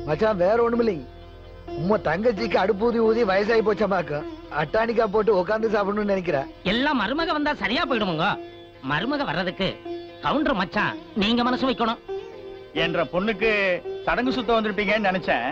மச்சான் வேற ஒண்ணும் இல்லைங்க. உம்மா தங்கச்சிக்கு அடுப்பு ஊதி ஊதி வயசாகி போச்சமாக்க அட்டானிக்கா போட்டு உட்காந்து சாப்பிடணும்னு நினைக்கிறேன். எல்லாம் மருமக வந்தா சரியா போயிடுமுங்க. மருமக வர்றதுக்கு கவுண்டர் மச்சான் நீங்க மனசு வைக்கணும். என்ற பொண்ணுக்கு சடங்கு சுத்த வந்திருப்பீங்கன்னு நினைச்சேன்.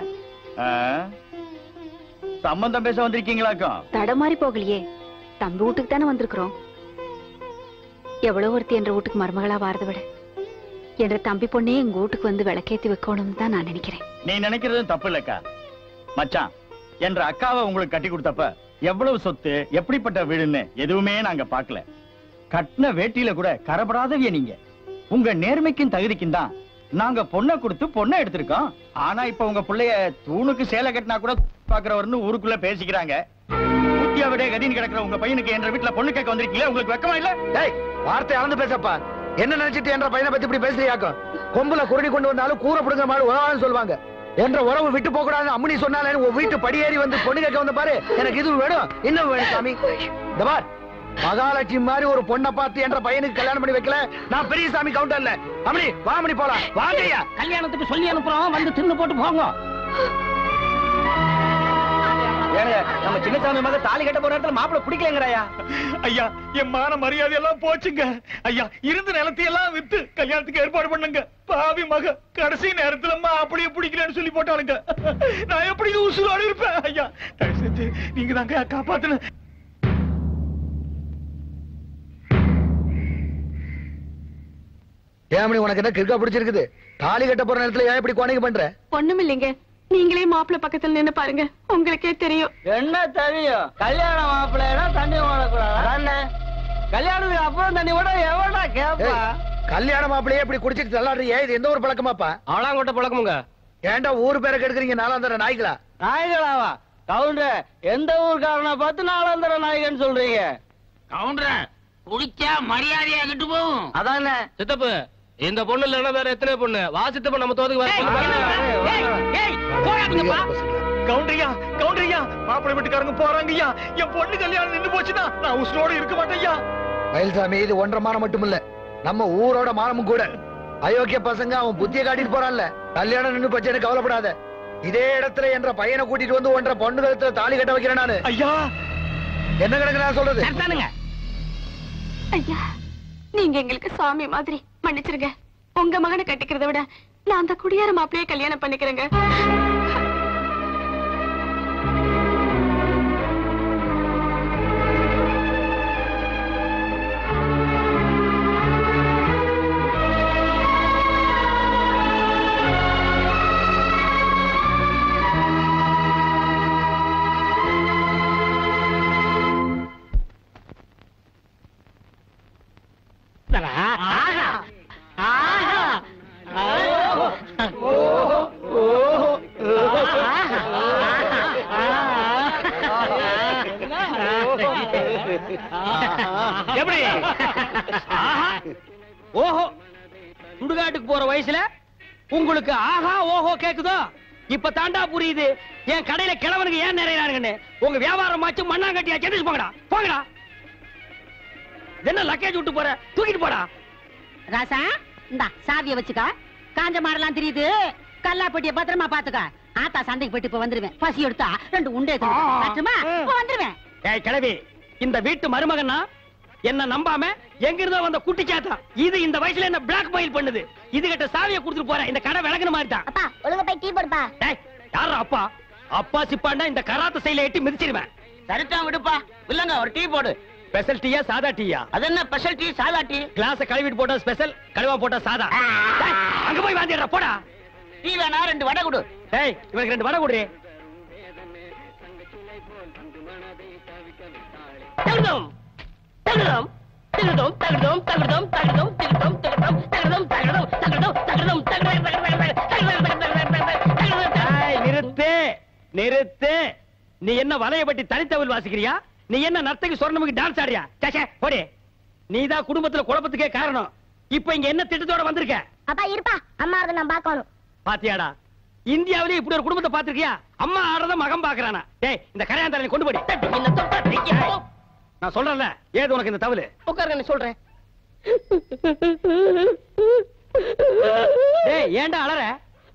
சம்பந்தம் பேச வந்திருக்கீங்களாக்கும்? தடமாறி போகலையே, தம்பி வீட்டுக்கு தானே வந்திருக்கிறோம். எவ்வளவு ஒருத்தி என்ற வீட்டுக்கு மருமகளா வாரதை விட என்ற தம்பி பொண்ணே எங்க வீட்டுக்கு வந்து விளக்கேத்தி வைக்கணும்னு தான் நான் நினைக்கிறேன். நீ நினைக்கிறதும் தப்பு இல்லக்கா. மச்சான் என்ற அக்காவை உங்களுக்கு கட்டி கொடுத்தப்ப எவ்வளவு சொத்து எப்படிப்பட்ட வீடுன்னு எதுவுமே நாங்க பாக்கல. கட்டின வேட்டியில கூட கரப்படாதவிய நீங்க. உங்க நேர்மைக்கும் தகுதிக்கும் தான் நாங்க பொண்ணை கொடுத்து பொண்ணை எடுத்திருக்கோம். ஆனா இப்ப உங்க பிள்ளைய தூணுக்கு சேலை கட்டினா கூட பாக்குறவர்னு ஊருக்குள்ள பேசிக்கிறாங்க. விட கதின்னு கிடக்குற உங்க பையனுக்கு என்ற வீட்டுல பொண்ணு கேட்க வந்திருக்கீங்க. உங்களுக்கு வெக்கமா இல்ல? வார்த்தை அளந்து பேசப்பா. என்ன நினைச்சிட்டு என்ற பையனை பத்தி இப்படி பேசுறியாக்கும்? கொம்புல குருடி கொண்டு வந்தாலும் கூற பிடுங்க மாதிரி உறவான்னு சொல்லுவாங்க. என்ற உறவு விட்டு போக கூடாது அம்மனி சொன்னாலே உன் வீட்டு படியேறி வந்து பொண்ணு கேட்க வந்த பாரு. எனக்கு இது வேணும் இன்னும் வேணும் சாமி. இந்த பார் மகாலட்சுமி மாதிரி ஒரு பொண்ணை பார்த்து என்ற பையனுக்கு கல்யாணம் பண்ணி வைக்கல. நான் பெரிய சாமி கவுண்டர்ல. அம்மனி வாமணி போலாம் வாங்கய்யா. கல்யாணத்துக்கு சொல்லி அனுப்புறோம், வந்து தின்னு போட்டு போங்க. நம்ம சின்னசாமி மக தாலி கட்ட போற இடத்துல மாப்பிள பிடிக்கலங்கறாயா? ஐயா என் மான மரியாதை எல்லாம் போச்சுங்க. ஐயா இருந்த நிலத்தையெல்லாம் வித்து கல்யாணத்துக்கு ஏற்பாடு பண்ணுங்க. பாவி மக கடைசி நேரத்துல மாப்பிளைய பிடிக்கலன்னு சொல்லி போட்டானுங்க. நான் எப்படி உசுரோட இருப்பேன்? ஐயா நீங்க தாங்க காப்பாத்தணும். ஏமணி உனக்கு என்ன கிறுக்கா பிடிச்சிருக்குது? தாலி கட்ட போற நேரத்துல ஏன் இப்படி கோணிக்கு பண்ற? ஒண்ணும் இல்லைங்க, நீங்களே மாப்பிள்ள பக்கத்துல நின்னு பாருங்க, உங்களுக்கே தெரியும். என்ன தெரியும்? கல்யாண மாப்பிள்ளையா தண்ணி ஓடக்கூடாது. கல்யாணத்துக்கு அப்புறம் தண்ணி ஓட எவடா கேப்பா? கல்யாண மாப்பிள்ளையே இப்படி குடிச்சிட்டு தள்ளாடுறியே, இது எந்த ஒரு பழக்கமாப்பா? அவளாங்கோட்ட பழக்கமுங்க. ஏன்டா ஊர் பேரை கெடுக்குறீங்க? நாலாந்தர நாய்களா? நாய்களாவா? கவுண்டர் எந்த ஊர்காரனை பார்த்து நாலாந்தர நாய்கன்னு சொல்றீங்க? கவுண்டர் குடிச்சா மரியாதையா கிட்டு போகும். அதானே சித்தப்பு. இந்த பொண்ணு இல்லைன்னா வேற எத்தனை பொண்ணு? வாசித்தப்ப நம்ம தோதுக்கு கவுண்டரியா கவுண்டரியா மாப்பிள்ளை வீட்டுக்காரங்க போறாங்கய்யா. என் பொண்ணு கல்யாணம் நின்று போச்சுன்னா நான் உசுரோட இருக்க மாட்டேயா. மயில்சாமி இது ஒன்றரை மானம் மட்டும் இல்ல, நம்ம ஊரோட மானமும் கூட. அயோக்கிய பசங்க அவன் புத்திய காட்டிட்டு போறான்ல. கல்யாணம் நின்று போச்சு எனக்கு கவலைப்படாத. இதே இடத்துல என்ற பையனை கூட்டிட்டு வந்து ஒன்றரை பொண்ணு கழுத்துல தாலி கட்ட வைக்கிறேன் நானு. ஐயா என்ன கணக்கு நான் சொல்றது? ஐயா நீங்க எங்களுக்கு சாமி மாதிரி, மன்னிச்சிருங்க. உங்க மகனை கட்டிக்கிறத விட நான் அந்த குடியார மாப்பிளையே கல்யாணம் பண்ணிக்கிறேங்க. எப்படி? ஓஹோ, சுடுகாட்டுக்கு போற வயசுல உங்களுக்கு ஆஹா ஓஹோ கேக்குதோ? இப்ப தாண்டா புரியுது என் கடையில கிழவனுக்கு ஏன் நிறையறானுங்கன்னு. உங்க வியாபாரம் ஆச்சு மண்ணாங்கட்டியா செஞ்சு போங்கடா போங்கடா. என்ன லக்கேஜ் விட்டு போற? தூக்கிட்டு போடா. ராசா இந்தா சாவிய வச்சுக்க. காஞ்ச மாடலாம் தெரியுது, கல்லாப்பட்டிய பத்திரமா பாத்துக்க. ஆத்தா சந்தைக்கு போயிட்டு இப்ப வந்துருவேன். பசி எடுத்தா 2 உண்டை தட்டுமா வந்துருவேன். ஏய் கிழவி, இந்த வீட்டு மருமகன்னா என்ன நம்பாம எங்க இருந்தோ வந்த குட்டி சாத்தா. இது இந்த வயசுல என்ன பிளாக் மெயில் பண்ணுது. இது கிட்ட சாவியை கொடுத்துட்டு போற. இந்த கடை விளக்குன மாதிரி தான். அப்பா ஒழுங்கா போய் டீ போடுப்பா. டேய் யாரா அப்பா? அப்பா சிப்பாண்டா இந்த கராத்த சைல எட்டி மிதிச்சிடுவேன். சரிதான் விடுப்பா. இல்லங்க ஒரு டீ போடு. ஸ்பெஷல் டீயா சாதா டீயா? அது என்ன ஸ்பெஷல் டீ சாதா டீ? கிளாஸ் கழுவிட்டு போட்டா ஸ்பெஷல், கழுவா போட்டா சாதா. டேய் அங்க போய் வாந்திடுறா போடா. டீ வேணா 2 வடை கொடு. டேய் இவனுக்கு 2 வடை கொடு. தகுதம் தகுதம் தகுதம் தகுதம் தகுதம் தகுதம் தகுதம் தகுதம் தகுதம் தகுதம் தகுதம் தகுதம். நிறுத்து நிறுத்து. நீ என்ன வலையபட்டி தனித்தவள் வாசிக்கிறியா? நீ என்ன நர்த்தகி சொர்ணமுக்கு டான்ஸ் ஆடுறியா? சச்சே போடி. நீதான் குடும்பத்துல குழப்பத்துக்கே காரணம். இப்ப இங்க என்ன திட்டத்தோட வந்திருக்க? அப்பா இருப்பா, அம்மா அதை நான் பார்க்கணும். பாத்தியாடா, இந்தியாவிலே இப்படி ஒரு குடும்பத்தை பாத்திருக்கியா? அம்மா ஆடுறத மகன் பாக்குறானா? டேய் இந்த கரையாந்தாரனை கொண்டு போடி. நான் சொல்றேன்ல, ஏது உனக்கு இந்த தவளு? உட்காருங்க சொல்றேன். டேய் ஏன்டா அலற?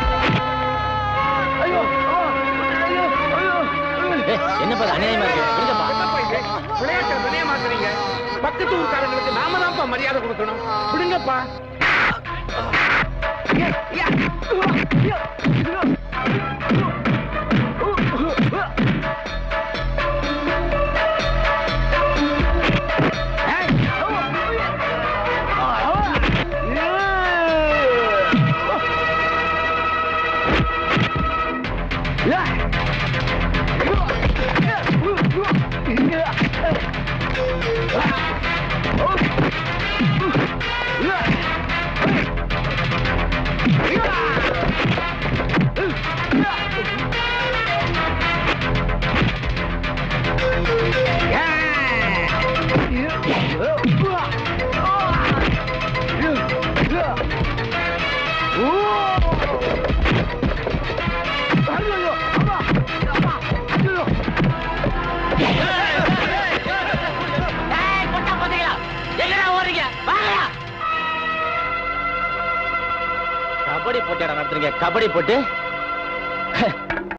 பக்கத்து ஊர்க்காரங்களுக்கு நாம தான்ப்பா மரியாதை கொடுக்கணும். விடுங்கப்பா. கபடி போட்டியாடா நடத்துறீங்க? கபடி போட்டு